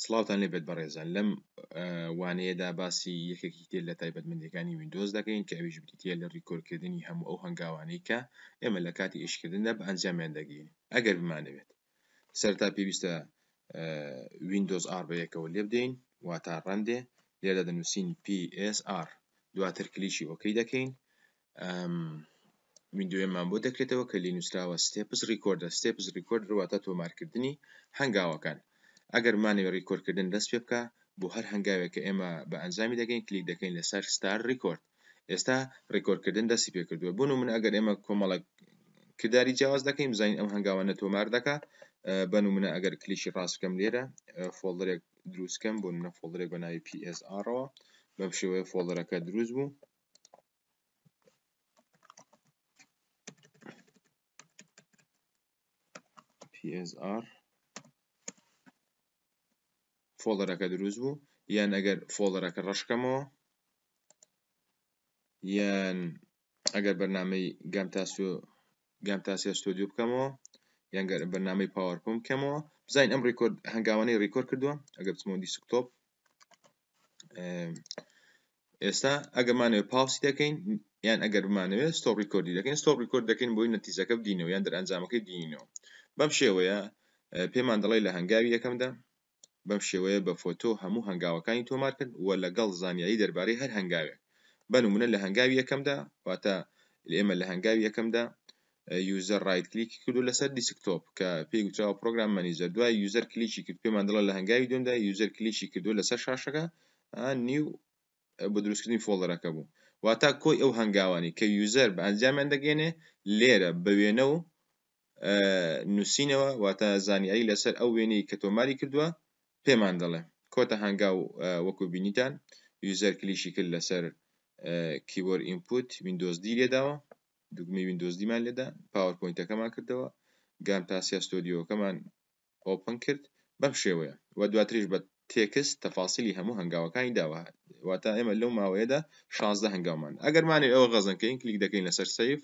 سڵاوتان لێبێت بەڕێزان لەم وانەیەدا باسی یەکێکی تر لە تایبەتمەندیەکانی ویندۆز دەکەین کە ئەویش بریتیە لە ڕیکۆردکردنی هەموو ئەو هەنگاوانەی کە ئێمە لە کاتی ئیشکردندا بە ئەنجامیان دەگەین ئەگەر بمانەوێت سەرەتا پێویستە ویندۆز R بە یەکەوە لێ بدەین واتە ڕەندێ لێرە دەنووسین PSR دواتر کلیشی ئۆکەی دەکەین ویندۆیەمان بۆ دەکرێتەوە کە لێ نووسراوە ستێپس ڕیکۆردەر واتە تۆمارکردنی هەنگاوەکان ئەگەر بمانەوێت ڕیکۆردکردن دەست پێ بکە بۆ هەر هەنگاوێک کە ئێمە بە ئەنجامی دەگەین کلیک دەکەین لەسەر ستار ڕیکۆرد ئێستا ڕیکۆردکردن دەستی پێ کردووە بۆ نمونە ئەگەر ئێمە کۆمەڵە کردداری جیاواز دەکەین بزانین ئەم هەنگاوانە تۆمار دەکا بە نمونە ئەگەر کلیشی ڕاست بکەم لێرە فۆڵدەرێک دروستکەم بۆ نمونە فۆڵدەرێک بە ناوی PSR ەوە بەم شێوەیە فۆڵدەرەکە دروست بوو PSR فۆڵدەرەکە دروست بوو یان ئەگەر فۆڵدەرەکە ڕەشکەمەوە یان ئەگەر بەرنامەی گامتاسیا ستۆدیۆ بکەمەوە یان بەرنامەی پاوەرپۆینت بکەمەوە بزانین ئەم هەنگاوانەی ڕیکۆرد کردووە ئەگەر بچمەوە دیسکتۆپ ئێستا ئەگەرمانەوێت پاوسی دەکەین یان ئەگەر بمانەوێت ستۆپ ڕیکۆردی دەکەین ستۆپ ڕیکۆرد دەکەین بۆی نەتیجەکە بدینەوە یان دەرئەنجامەکەی بینینەوە بەم شێوەیە پێمان دەڵێت لە هەنگاوی یەکەمدا بەم شێوەیە بە فۆتۆ هەموو هەنگاوەکانی تۆمار کرد و لەگەڵ زانیاری دەربارەی هەر هەنگاوێک بە نمونە لە هەنگاوی یەکەمدا واتە ئێمە لە هەنگاوی یەکەمدا یوزەر ڕایت کلیکی کردو لەسەر دیسکتۆپ کە پێی وتراوە پرۆگرام مەنیجەر دوای یوزەر کلیکی کرد پێمان دەڵێت لە هەنگاوی دومدا یوزەر کلیکی کردو لەسەر شاشەکە نیو بۆ دروستکردنی فۆڵدەرەکە بوو واتە کۆی ئەو هەنگاوانی کە یوزەر بە ئەنجامیان دەگەێنێ لێرە بە وێنە و نووسینەوە واتە زانیاری لەسەر ئەو وێنەی کە تۆماری کردووە پێمان دەڵێ کۆتە هەنگاو وەکو بینیتان یوزەر کلیشی کرد لەسەر کیبۆرد ئینپوت ویندۆز دی لێداوە دوگمەی ویندۆز دیمان لێدا پاوەرپۆینتەکەمان کردەوە گامتاسیا ستۆدیۆکەمان ئۆپن کرد بەم شێوەیە و دواتریش بە تێکست تەفاسیلی هەموو هەنگاوەکانی داوە واتە ئێمە لەو ماوەیەدا 16 هەنگاومان ئەگەرمانێت ئەوە غەزەنکەین کلیک دەکەین لەسەر سەیف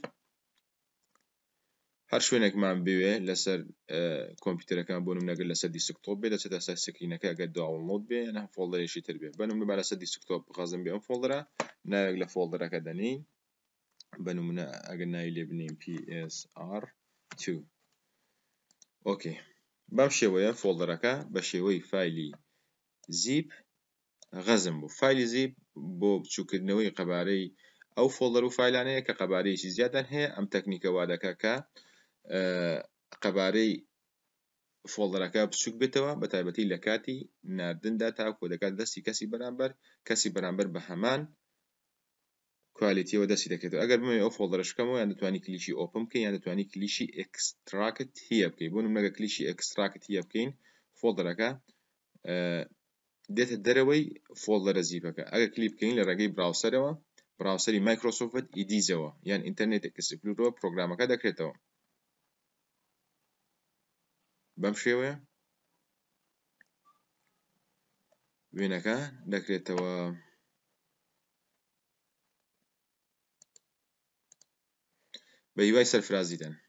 هەر شوێنێکمان بوێ لەسەر کۆمپیوتەرەکان بۆ نمونەگەر لەسەر دیسکتۆپ بێ دەچێتە سەر سکرینەکە ئەگەر داوڵۆد بێ یان فۆڵدەرێکی تر بێ بە نمونە لەسەر دیسکتۆپ غەزم بێ ئەم فۆڵدەرە ناوێک لە فۆڵدەرەکە دەنین بە نمونە ئەگەر ناوی لێ بنین PSR2 ئۆکێ بەم شێوەیە فۆڵدەرەکە بە شێوەی فایلی زیپ غەزم بوو فایلی زیپ بۆ بچووکردنەوەی قەبارەی ئەو فۆڵدەر و فایلانەیە کە قەبارەیەکی زیادان هەیە ئەم تەکنیکە وا دەکا کە قەبارەی فۆڵدەرەکە بچووک بێتەوە بە تایبەتی لە کاتی ناردندا تا کۆدەکات دەستی کەسی بەرامبەر بە هەمان کوالیتیەوە دەستی دەکرێتەوە ئەگەر بمەوێت ئەو فۆڵدەرشکەمەوە یان دەتوانی کلیشی ئۆپن بکەین یان دەتوانی کلیشی ئێکستراکت هەیە بکەین بۆ نمونەگە کلیشی ئێکستراکت هەیە بکەین فۆڵدەرەکە دێتە دەرەوەی فۆڵدەرە زیپەکە ئەگەر کلیک بکەین لە ڕێگەی براوسەرەوە براوسەری مایکرۆسۆفت ئیدیزەوە یان ئینتەرنێت ئەکسپلۆرەوە پرۆگرامەکە دەکرێتەوە بەم شێوەیە وێنەکە دەکرێتەوە بە هیوای سەرفرازیدان